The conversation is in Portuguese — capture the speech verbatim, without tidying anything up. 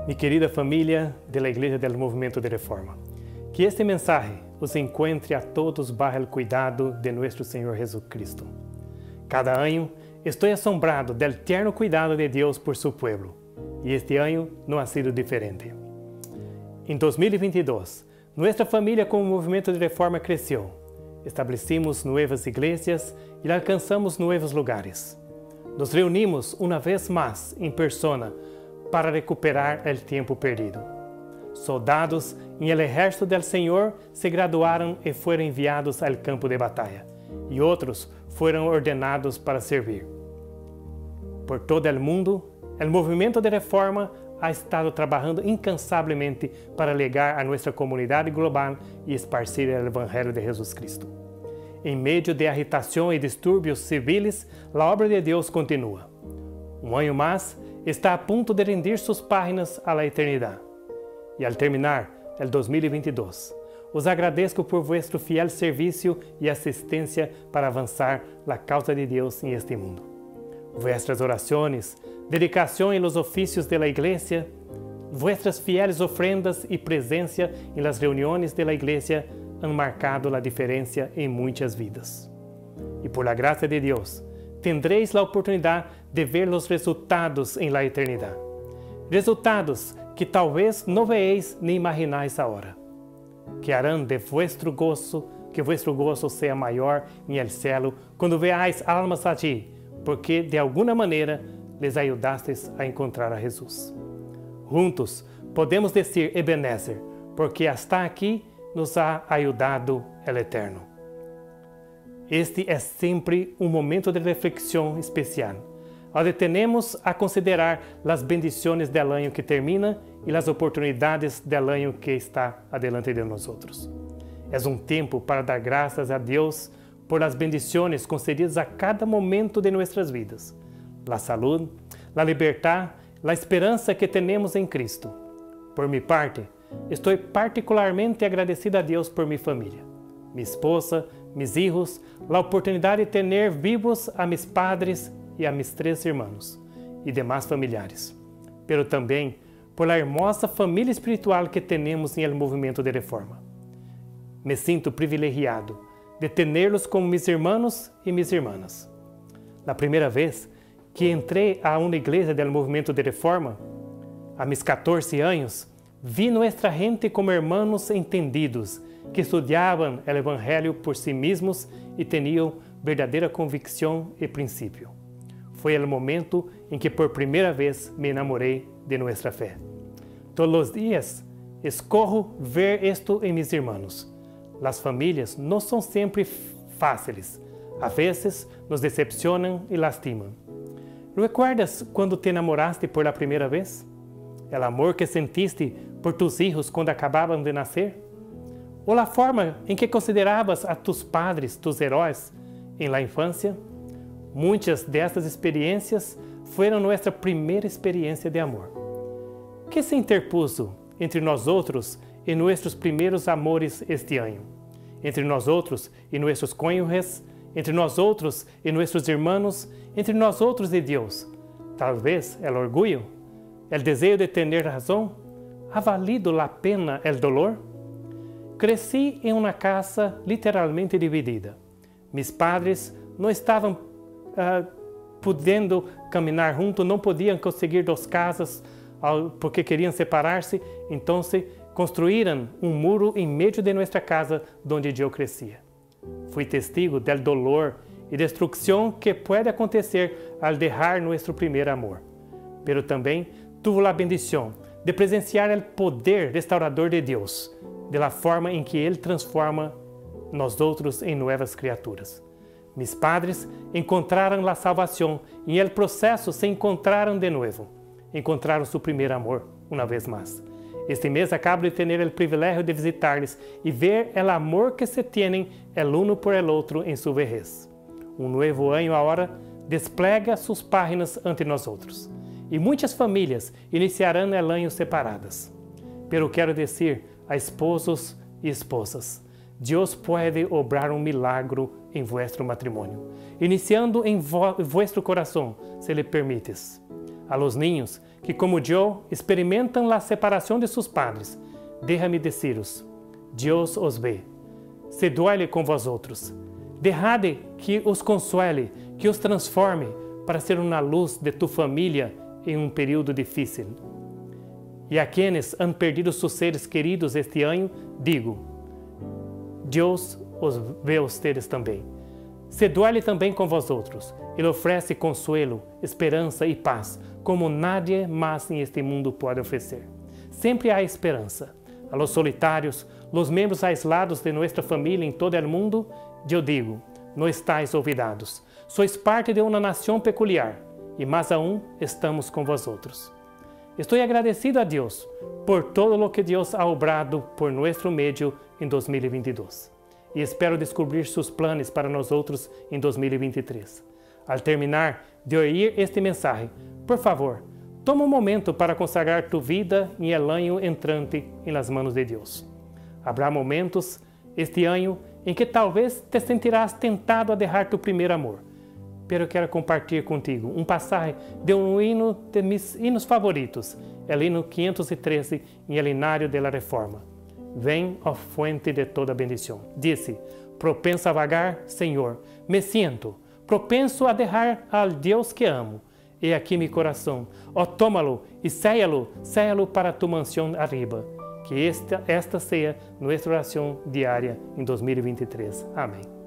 Mi querida família da Igreja del Movimento de Reforma, que este mensaje os encuentre a todos bajo el cuidado de nuestro Senhor Jesucristo. Cada ano estou assombrado del tierno cuidado de Deus por su pueblo, e este ano não ha sido diferente. Em dois mil e vinte e dois, nossa família como Movimento de Reforma cresceu. Estabelecimos novas igrejas e alcançamos novos lugares. Nos reunimos uma vez mais em persona para recuperar o tempo perdido. Soldados em el ejército del Senhor se graduaram e foram enviados ao campo de batalha, e outros foram ordenados para servir. Por todo o mundo, o Movimento de Reforma ha estado trabalhando incansavelmente para legar a nossa comunidade global e esparcir o Evangelho de Jesus Cristo. Em meio de agitação e distúrbios civis, a obra de Deus continua. Um ano mais, está a ponto de rendir suas páginas à eternidade. E ao terminar o dois mil e vinte e dois, os agradeço por vuestro fiel serviço e assistência para avançar a causa de Deus em este mundo. Vuestras orações, dedicação em los ofícios de la igreja, vuestras fieles ofrendas e presença em las reuniões de la igreja han marcado a diferença em muitas vidas. E por la graça de Deus, tendréis a oportunidade de ver os resultados em la eternidade. Resultados que talvez não veeis nem imaginais agora. Que harão de vuestro gozo, que vuestro gozo seja maior em el cielo, quando veáis almas allí, porque de alguma maneira les ayudastes a encontrar a Jesus. Juntos podemos dizer Ebenezer, porque hasta aqui nos ha ayudado el Eterno. Este é sempre um momento de reflexão especial, onde temos a considerar as bendições do ano que termina e as oportunidades do ano que está adiante de nós. É um tempo para dar graças a Deus por as bendições concedidas a cada momento de nossas vidas, a saúde, a liberdade, a esperança que temos em Cristo. Por minha parte, estou particularmente agradecido a Deus por minha família, minha esposa, mis hijos, a oportunidade de ter vivos a mis padres e a mis três irmãos e demais familiares, pero também por la hermosa família espiritual que temos em el movimento de reforma. Me sinto privilegiado de tê-los como mis irmãos e mis irmãs. A primeira vez que entrei a uma igreja do movimento de reforma, a mis catorze anos, vi nossa gente como irmãos entendidos, que estudavam o Evangelho por si mesmos e tinham verdadeira convicção e princípio. Foi o momento em que por primeira vez me enamorei de nossa fé. Todos os dias escorro ver isto em mis irmãos. As famílias não são sempre fáceis. A vezes nos decepcionam e lastimam. ¿Recuerdas quando te enamoraste por la primeira vez? O amor que sentiste por tus hijos quando acabavam de nascer? Ou a forma em que consideravas a tus padres, tus heróis, em la infância? Muitas destas experiências foram nossa primeira experiência de amor. Que se interpuso entre nós outros e nossos primeiros amores este ano? Entre nós outros e nossos cônjuges, entre nós outros e nossos irmãos, entre nós outros e Deus. Talvez o orgulho, o desejo de ter razão, ha valido a pena o dolor? Cresci em uma casa literalmente dividida. Mis padres não estavam uh, podendo caminhar juntos, não podiam conseguir duas casas porque queriam separar-se, então construíram um muro em meio de nossa casa onde eu crescia. Fui testigo do dolor e destruição que pode acontecer ao deixar nosso primeiro amor. Pero também tive a bendição de presenciar o poder restaurador de Deus, de la forma em que Ele transforma nós outros em novas criaturas. Mis padres encontraram a salvação e em el processo se encontraram de novo. Encontraram seu primeiro amor, uma vez mais. Este mês acabo de ter o privilégio de visitar-lhes e ver o amor que se têm el uno por el outro em sua vejez. Um novo ano agora desplega suas páginas ante nós outros. E muitas famílias iniciarão o ano separadas. Pero quero dizer a esposos e esposas, Deus pode obrar um milagro em vuestro matrimônio, iniciando em vo vuestro coração, se lhe permites. A los niños que, como yo, experimentan la separación de sus padres, déjame deciros, Dios os ve, se duele com vosotros. Dejade que os consuele, que os transforme para ser uma luz de tu família em um período difícil. E a quienes han perdido sus seres queridos este ano, digo, Deus os vê a ustedes também. Se duele também com vosotros. Ele oferece consuelo, esperança e paz, como nadie mais em este mundo pode oferecer. Sempre há esperança. A los solitários, los membros aislados de nossa família em todo o mundo, eu digo, não estáis olvidados. Sois parte de uma nação peculiar, e mais aún estamos com vosotros. Estou agradecido a Deus por todo o que Deus ha obrado por nosso meio em dois mil e vinte e dois. E espero descobrir seus planos para nós outros em dois mil e vinte e três. Al terminar de ouvir este mensagem, por favor, toma um momento para consagrar tu vida em el año entrante em las manos de Deus. Habrá momentos este ano em que talvez te sentirás tentado a deixar tu primeiro amor. Pero quero compartilhar contigo um passagem de um hino de mis hinos favoritos, el hino quinhentos e treze em el Hinário de la Reforma. Vem, ó fuente de toda bendição. Disse, propenso a vagar, Senhor, me siento, propenso a deixar al Deus que amo. E aqui mi coração, ó tómalo e séalo, séalo para tu mansão arriba. Que esta, esta seja nossa oração diária em dois mil e vinte e três. Amém.